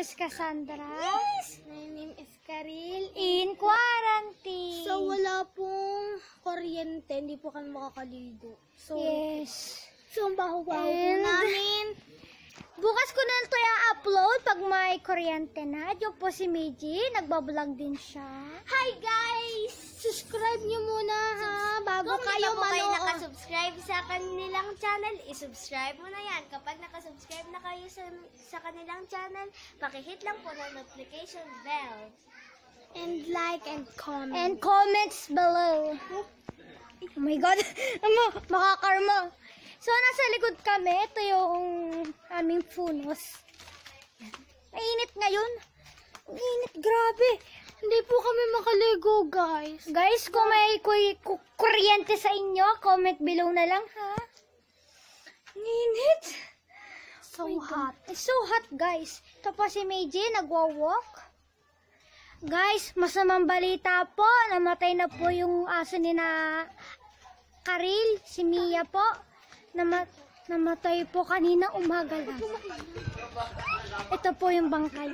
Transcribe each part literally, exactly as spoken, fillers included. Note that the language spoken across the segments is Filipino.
is Cassandra. Yes! My name is Karil. In quarantine. So, wala pong kuryente. Hindi po kami makakaligo. So, Yes. so, ang baho-baho po And- namin. Bukas ko na ito i-upload pag may kuryente na. Yung po si Meiji, nagbablog din siya. Hi guys! Subscribe nyo muna ha, bago Kung kayo kayo po kayo manood. nakasubscribe sa kanilang channel, isubscribe mo na yan. Kapag nakasubscribe na kayo sa, sa kanilang channel, pakihit lang po ng notification bell. And like and comment. And comments below. Oh my God. Ano, makakarma. So, nasa likod kami. Ito yung aming funos. Mainit ngayon. Ang init, grabe. Hindi po kami makaligo guys. Guys, kung may kuy- ku- kuryente sa inyo, comment below na lang, ha? Ang init. So Oh my hot. God. It's so hot, guys. Ito po si Meiji, nagwa-walk. Guys, masamang balita po. Namatay na po yung aso ni na Karil, si Mia po. Nama namatay po kanina umaga lang. Ito po yung bangkay.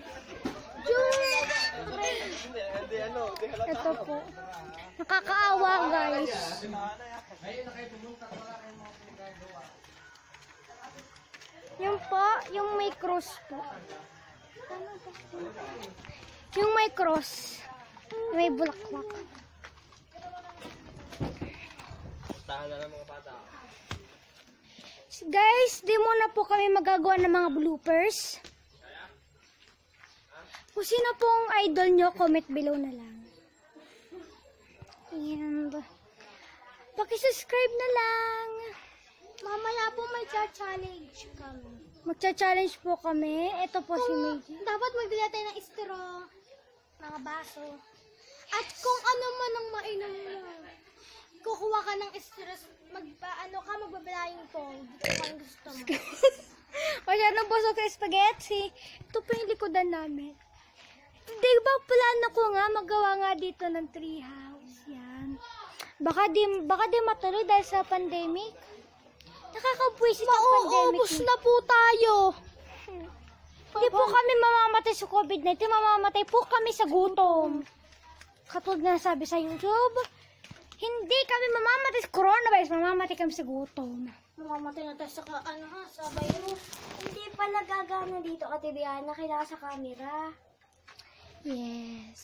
Ito po. Nakakaawa, guys. Yung po, yung may cross po. Yung may cross. May bulaklak. Guys, di muna po kami magagawa ng mga bloopers. Kung sino pong idol nyo, comment below na lang. And, pakisubscribe na lang. Mamaya po may challenge kami. Magcha-challenge po kami. Ito po si Meiji. Dapat magbili tayo ng straw, mga baso. At kung ano man ang mainom mo, kukuha ka ng straw, magpaano ka, magbabalayong pong. Kung ano gusto mo. Masyadong busog sa spaghetti. Ito po yung likodan namin. Di ba plano ko nga magawa nga dito ng tree house. Yan. Baka di, baka di matuloy dahil sa pandemic. Nakakabwisit ang pandemic. Mauubos na po tayo. Hindi po kami mamamatay sa COVID nineteen. Mamamatay po kami sa gutom. Katulad na sabi sa YouTube, hindi kami mamamatay sa coronavirus. Mamamatay kami sa gutom. Mamamatay na tayo sa, ka, ano ha, sa virus. Hindi pala gagana dito, Ate Diana, kailangan sa camera. Yes.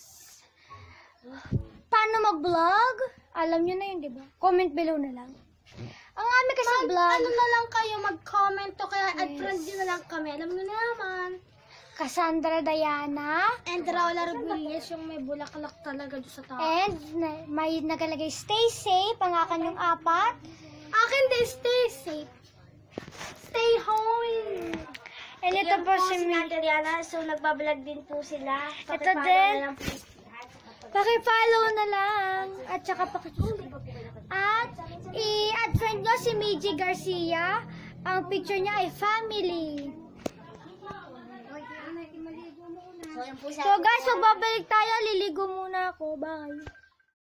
Paano mag-vlog? Alam nyo na yun, di ba? Comment below na lang. Ang amin kasi Mag, vlog, ano na lang kayo, mag-comment to kaya Yes. at friend nyo na lang kami. Alam nyo na naman. Cassandra Diana, And Raula Rodriguez, yung may bulaklak talaga doon sa taas. and na- may nagalagay stay safe, ang akin yung apat. Akin din, stay safe. Stay home. And ito Yan po po si si Mi. Ate Diana, so nagbablog din po sila. Ito Pakipollow din. na lang po. Paki-follow na lang. At saka paki-subscribe. At i-add friend nyo si Meiji Garcia. Ang picture niya ay family. So, yan po So guys, magbabalik tayo. Liligo muna ako. Bye.